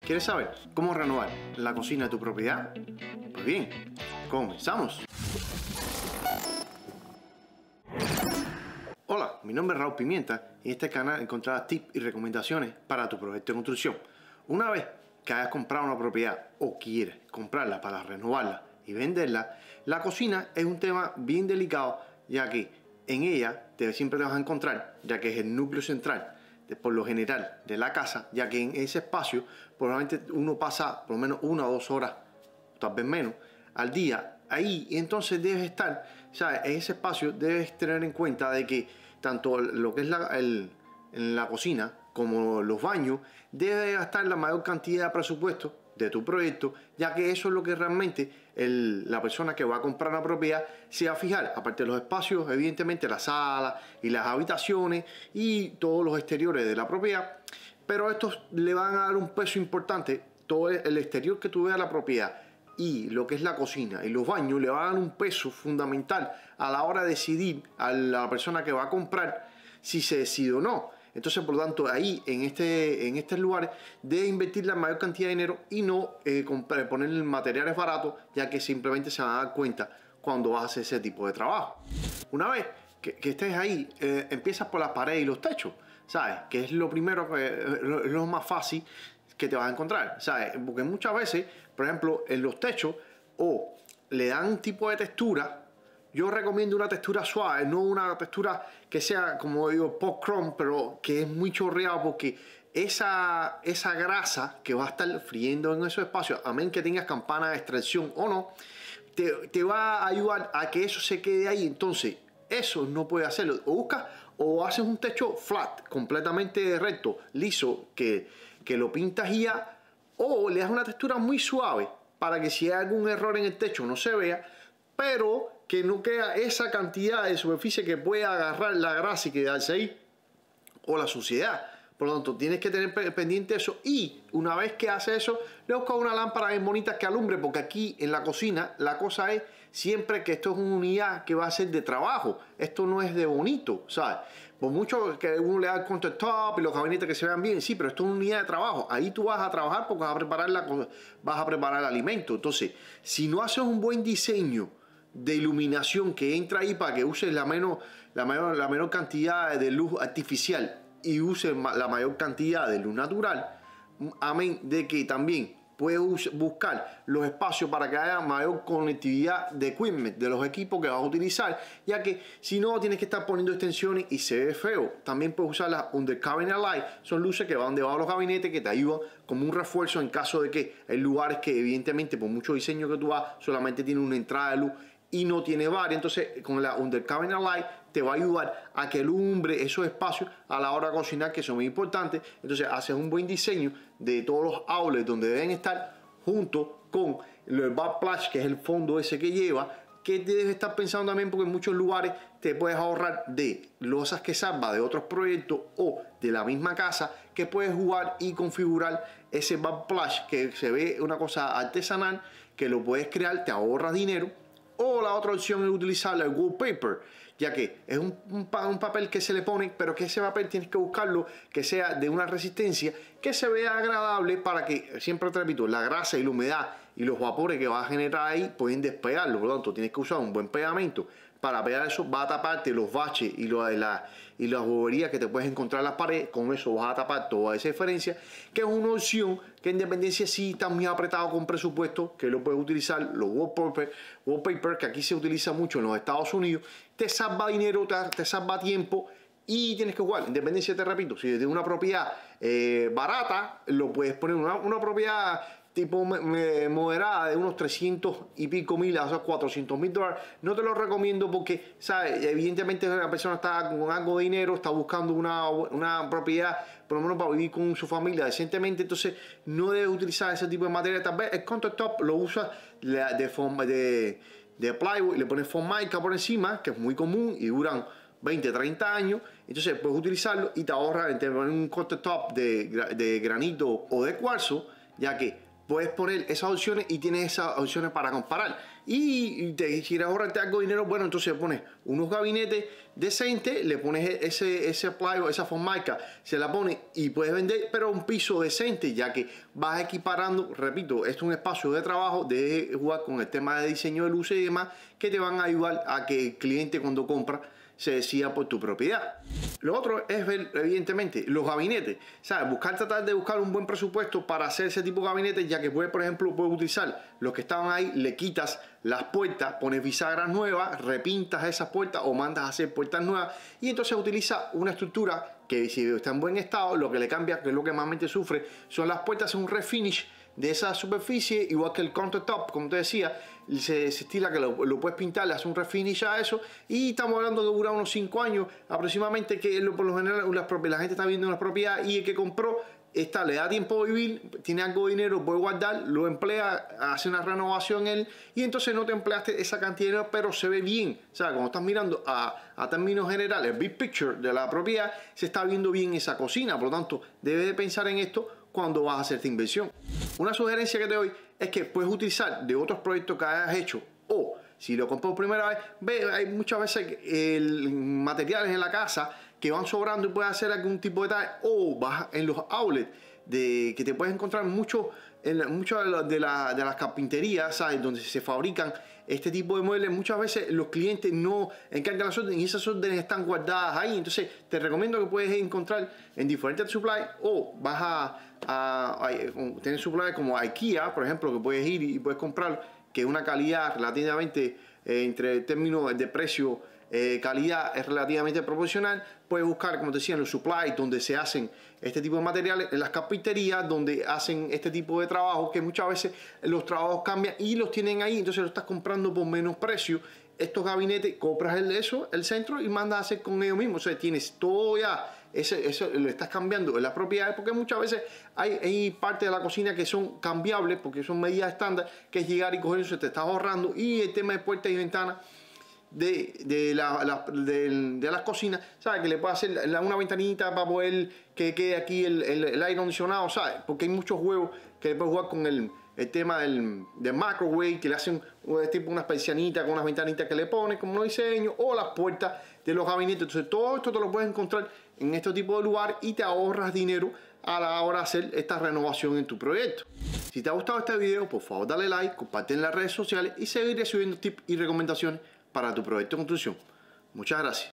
¿Quieres saber cómo renovar la cocina de tu propiedad? Pues bien, comenzamos. Hola, mi nombre es Raúl Pimienta y en este canal encontrarás tips y recomendaciones para tu proyecto de construcción. Una vez que hayas comprado una propiedad o quieres comprarla para renovarla y venderla, la cocina es un tema bien delicado, ya que en ella siempre te vas a encontrar, ya que es el núcleo central por lo general de la casa, ya que en ese espacio probablemente uno pasa por lo menos 1 o 2 horas, tal vez menos, al día ahí. Entonces debes estar, ¿sabes? En ese espacio debes tener en cuenta de que tanto lo que es en la cocina como los baños debe gastar la mayor cantidad de presupuesto de tu proyecto, ya que eso es lo que realmente la persona que va a comprar una propiedad se va a fijar, aparte de los espacios, evidentemente la sala y las habitaciones y todos los exteriores de la propiedad, pero estos le van a dar un peso importante. Todo el exterior que tú veas de la propiedad y lo que es la cocina y los baños le van a dar un peso fundamental a la hora de decidir a la persona que va a comprar si se decide o no. Entonces, por lo tanto, ahí en este lugar debe invertir la mayor cantidad de dinero y no poner materiales baratos, ya que simplemente se van a dar cuenta cuando vas a hacer ese tipo de trabajo. Una vez que estés ahí, empiezas por las paredes y los techos, ¿sabes? Que es lo primero, lo más fácil que te vas a encontrar, ¿sabes? Porque muchas veces, por ejemplo, en los techos o le dan un tipo de textura. Yo recomiendo una textura suave, no una textura que sea, como digo, post chrome, pero que es muy chorreado, porque esa grasa que va a estar friendo en esos espacios, a menos que tengas campana de extracción o no, te va a ayudar a que eso se quede ahí. Entonces, eso no puede hacerlo. O buscas o haces un techo flat, completamente recto, liso, que lo pintas y ya, o le das una textura muy suave para que si hay algún error en el techo no se vea, pero que no queda esa cantidad de superficie que pueda agarrar la grasa y quedarse ahí, o la suciedad. Por lo tanto, tienes que tener pendiente eso. Y una vez que haces eso, le buscas una lámpara bien bonita que alumbre, porque aquí en la cocina la cosa es siempre que esto es una unidad que va a ser de trabajo. Esto no es de bonito, ¿sabes? Por mucho que uno le da el countertop y los gabinetes que se vean bien, sí, pero esto es una unidad de trabajo. Ahí tú vas a trabajar porque vas a preparar el alimento. Entonces, si no haces un buen diseño de iluminación que entra ahí para que uses la menor cantidad de luz artificial y uses la mayor cantidad de luz natural, amén de que también puedes buscar los espacios para que haya mayor conectividad de equipment, de los equipos que vas a utilizar, ya que si no tienes que estar poniendo extensiones y se ve feo. También puedes usar las under cabinet light, son luces que van debajo de los gabinetes que te ayudan como un refuerzo en caso de que hay lugares que evidentemente por mucho diseño que tú hagas solamente tiene una entrada de luz y no tiene varias. Entonces con la under cabinet light te va a ayudar a que alumbre esos espacios a la hora de cocinar, que son muy importantes. Entonces haces un buen diseño de todos los outlets donde deben estar, junto con el backsplash, que es el fondo ese que lleva, que debes estar pensando también, porque en muchos lugares te puedes ahorrar de losas que salva de otros proyectos o de la misma casa, que puedes jugar y configurar ese backsplash que se ve una cosa artesanal, que lo puedes crear, te ahorras dinero. O la otra opción es utilizar el wallpaper, ya que es un papel que se le pone, pero que ese papel tienes que buscarlo que sea de una resistencia, que se vea agradable, para que, siempre te repito, la grasa y la humedad y los vapores que vas a generar ahí pueden despegarlo. Por lo tanto, tienes que usar un buen pegamento para pegar eso. Va a taparte los baches y las boberías que te puedes encontrar en las paredes. Con eso vas a tapar toda esa diferencia, que es una opción que en dependencia si estás muy apretado con presupuesto, que lo puedes utilizar. Los wallpaper, que aquí se utiliza mucho en los Estados Unidos, te salva dinero, te salva tiempo. Y tienes que jugar, independencia, te repito, si es de una propiedad barata, lo puedes poner una propiedad tipo moderada de unos 300 y pico mil, o sea, $400,000. No te lo recomiendo porque, ¿sabes? Evidentemente la persona está con algo de dinero, está buscando una propiedad, por lo menos para vivir con su familia decentemente. Entonces no debes utilizar ese tipo de materia. Tal vez el countertop lo usas de plywood, le pones foam mica por encima, que es muy común y duran 20, 30 años. Entonces puedes utilizarlo y te ahorras en tener un countertop de granito o de cuarzo, ya que puedes poner esas opciones y tienes esas opciones para comparar. Y te quieres ahorrarte algo de dinero, bueno, entonces pones unos gabinetes decentes, le pones ese ply o esa formica, se la pones y puedes vender, pero a un piso decente, ya que vas equiparando, repito, esto es un espacio de trabajo, de jugar con el tema de diseño de luces y demás, que te van a ayudar a que el cliente cuando compra se decida por tu propiedad. Lo otro es ver, evidentemente, los gabinetes. ¿Sabes? Tratar de buscar un buen presupuesto para hacer ese tipo de gabinetes, ya que puedes, por ejemplo, puedes utilizar los que estaban ahí, le quitas las puertas, pones bisagras nuevas, repintas esas puertas o mandas a hacer puertas nuevas y entonces utiliza una estructura que si está en buen estado, lo que le cambia, que es lo que más sufre, son las puertas, un refinish de esa superficie, igual que el countertop, como te decía, se estila que lo puedes pintar, le hace un refinish a eso y estamos hablando de durar unos 5 años aproximadamente, que por lo general la gente está viendo una propiedad y el que compró le da tiempo de vivir, tiene algo de dinero, puede guardar, lo emplea, hace una renovación él y entonces no te empleaste esa cantidad de dinero, pero se ve bien. O sea, cuando estás mirando a términos generales, el big picture de la propiedad, se está viendo bien esa cocina, por lo tanto, debes de pensar en esto cuando vas a hacer esta inversión. Una sugerencia que te doy es que puedes utilizar de otros proyectos que hayas hecho o si lo compras por primera vez, hay muchas veces materiales en la casa que van sobrando y puedes hacer algún tipo de detalle o vas en los outlets que te puedes encontrar mucho de las carpinterías, ¿sabes? Donde se fabrican este tipo de muebles. Muchas veces los clientes no encargan las órdenes y esas órdenes están guardadas ahí. Entonces te recomiendo que puedes encontrar en diferentes supplies o vas a tener supplies como IKEA, por ejemplo, que puedes ir y puedes comprar, que una calidad relativamente entre términos de precio, calidad es relativamente proporcional. Puedes buscar, como te decía, en los supplies donde se hacen este tipo de materiales, en las carpinterías donde hacen este tipo de trabajo, que muchas veces los trabajos cambian y los tienen ahí, entonces lo estás comprando por menos precio. Estos gabinetes, compras el centro y mandas a hacer con ellos mismos. O sea, tienes todo ya, eso lo estás cambiando en las propiedades, porque muchas veces hay partes de la cocina que son cambiables, porque son medidas estándar, que es llegar y coger eso, te estás ahorrando. Y el tema de puertas y ventanas de las cocinas, ¿sabes? Que le puedes hacer una ventanita para poder que quede aquí el aire acondicionado, ¿sabes? Porque hay muchos juegos que puedes jugar con el tema del microwave, que le hacen tipo unas persianitas con unas ventanitas que le pones como un diseño, o las puertas de los gabinetes. Entonces todo esto te lo puedes encontrar en este tipo de lugar y te ahorras dinero a la hora de hacer esta renovación en tu proyecto. Si te ha gustado este video, por favor dale like, comparte en las redes sociales y seguiré subiendo tips y recomendaciones para tu proyecto de construcción. Muchas gracias.